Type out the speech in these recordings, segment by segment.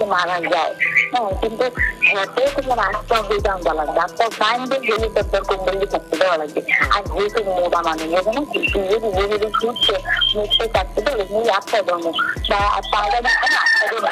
মারা যায়। হ্যাঁ, কিন্তু হাতে তোমার রাস্তা হয়ে যাওয়া লাগবে, রাস্তা বাইন্ডে গেলে তারপর কোম্পানি থাকতে দেওয়া লাগবে। আর যেহেতু মোটা মানুষ যেখানে কিছু যদি যদি ঘুরছে মুখে থাকতে দেবে মুই আটটা জন্য বা পাওয়া যাবে না আটটা জন্য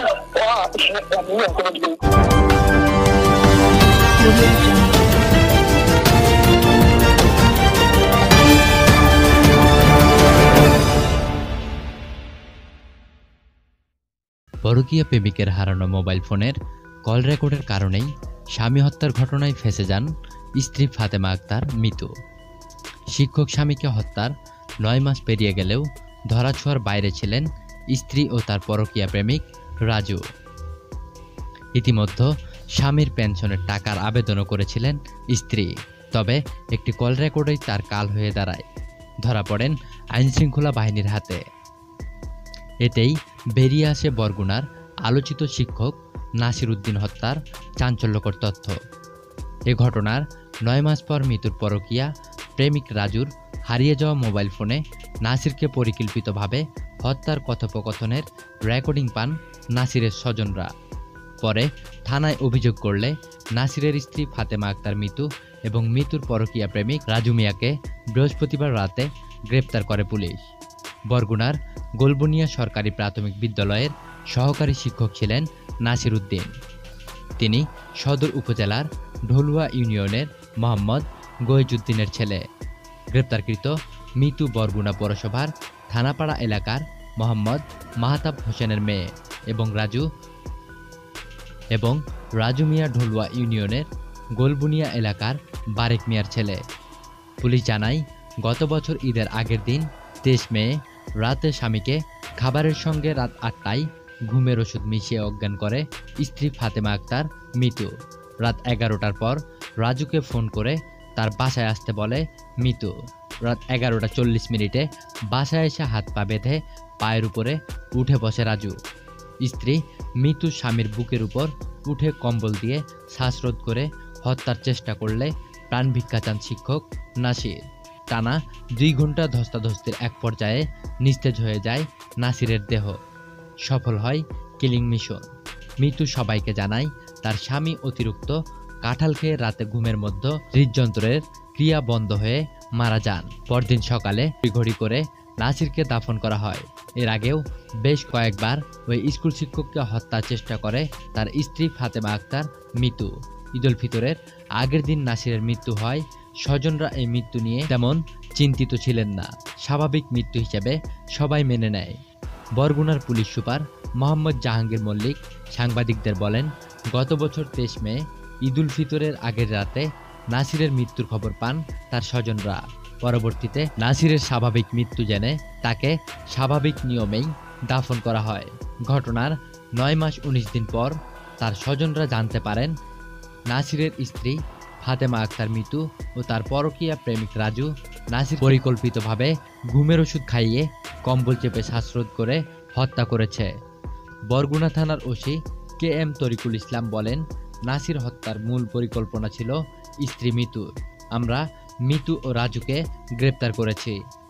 পরকীয়া প্রেমিকের হারানো মোবাইল ফোনের কল রেকর্ডের কারণেই স্বামী হত্যার ঘটনায় ফেঁসে যান স্ত্রী ফাতেমা আক্তার মিতু। শিক্ষক স্বামীকে হত্যার 9 মাস পেরিয়ে গেলেও ধরাছোঁয়ার বাইরে ছিলেন স্ত্রী ও তার পরকীয়া প্রেমিক রাজু। ইতিমধ্যে স্বামীর পেনশনের টাকার আবেদনও করেছিলেন স্ত্রী, তবে একটি কল রেকর্ডেই তার কাল হয়ে দাঁড়ায়। ধরা পড়েন আইনশৃঙ্খলা বাহিনীর হাতে। এতেই বেরিয়ে আসে বরগুনার আলোচিত শিক্ষক নাসির উদ্দিন হত্যার চাঞ্চল্যকর তথ্য। এ ঘটনার 9 মাস পর মৃত্যুর পরকীয়া প্রেমিক রাজুর হারিয়ে যাওয়া মোবাইল ফোনে নাসিরকে পরিকল্পিতভাবে হত্যার কথোপকথনের রেকর্ডিং পান নাসিরের স্বজনরা। পরে থানায় অভিযোগ করলে নাসিরের স্ত্রী ফাতেমা আক্তার মিতু এবং মিতুর পরকীয়া প্রেমিক রাজু মিয়াকে বৃহস্পতিবার রাতে গ্রেপ্তার করে পুলিশ। বরগুনার গোলবনিয়া সরকারি প্রাথমিক বিদ্যালয়ের সহকারী শিক্ষক ছিলেন নাসির উদ্দিন। তিনি সদর উপজেলার ঢলুয়া ইউনিয়নের মোহাম্মদ গয়েজউদ্দিনের ছেলে। গ্রেপ্তারকৃত মিতু বরগুনা পৌরসভার থানাপাড়া এলাকার মোহাম্মদ মাহতাব হোসেনের মেয়ে এবং রাজু মিয়া ঢলুয়া ইউনিয়নের গোলবুনিয়া এলাকার বারেক মিয়ার ছেলে। পুলিশ জানায়, গত বছর ঈদের আগের দিন 23 মে রাতে স্বামীকে খাবারের সঙ্গে রাত 8টায় ঘুমের ওষুধ মিশিয়ে অজ্ঞান করে স্ত্রী ফাতেমা আক্তার মিতু। রাত 11টার পর রাজুকে ফোন করে তার বাসায় আসতে বলে মিতু। রাত 11টা 40 মিনিটে বাসায় এসে হাত পা বেঁধে পায়ের উপরে উঠে বসে রাজু। স্ত্রী মিতু স্বামীর বুকের উপর উঠে কম্বল দিয়ে শ্বাসরোধ করে হত্যার চেষ্টা করলে প্রাণ ভিক্ষা চান শিক্ষক নাসির। টানা 2 ঘন্টা ধস্তাধস্তির এক পর্যায়ে নিস্তেজ হয়ে যায় নাসিরের দেহ। সফল হয় কিলিং মিশন। মিতু সবাইকে জানায় তার স্বামী অতিরিক্ত কাঁঠাল খেয়ে রাতে ঘুমের মধ্যে হৃদযন্ত্রের ক্রিয়া বন্ধ হয়ে মারা যান। পরদিন সকালে ঘড়ি করে নাসিরকে দাফন করা হয়। এর আগেও বেশ কয়েকবার ওই স্কুল শিক্ষককে হত্যার চেষ্টা করে তার স্ত্রী ফাতেমা আক্তার মিতু। ঈদুল ফিতরের আগের দিন নাসিরের মৃত্যু হয়। স্বজনরা এই মৃত্যু নিয়ে তেমন চিন্তিত ছিলেন না। স্বাভাবিক মৃত্যু হিসেবে সবাই মেনে নেয়। বরগুনার পুলিশ সুপার মোহাম্মদ জাহাঙ্গীর মল্লিক সাংবাদিকদের বলেন, গত বছর 23 মে ঈদুল ফিতরের আগের রাতে নাসিরের মৃত্যুর খবর পান তার স্বজনরা। পরবর্তীতে নাসিরের স্বাভাবিক মৃত্যু জেনে তাকে স্বাভাবিক নিয়মেই দাফন করা হয়। ঘটনার 9 মাস 19 দিন পর তার স্বজনরা জানতে পারেন নাসিরের স্ত্রী ফাতেমা আক্তার মিতু ও তার পরকীয়া প্রেমিক রাজু নাসির পরিকল্পিতভাবে ঘুমের ওষুধ খাইয়ে কম্বল চেপে শ্বাসরোধ করে হত্যা করেছে। বরগুনা থানার ওসি KM তরিকুল ইসলাম বলেন, নাসির হত্যার মূল পরিকল্পনা ছিল স্ত্রী মিতুর। আমরা মিতু ও রাজুকে গ্রেপ্তার করেছি।